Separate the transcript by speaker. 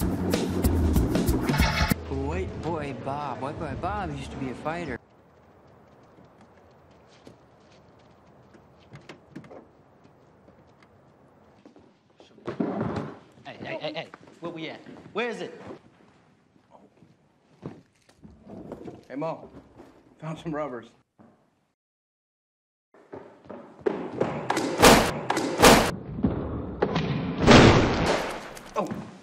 Speaker 1: White Boy Bob. White Boy Bob used to be a fighter.
Speaker 2: Hey, where we at? Where is it?
Speaker 3: Hey, Mo, found some rubbers. Oh.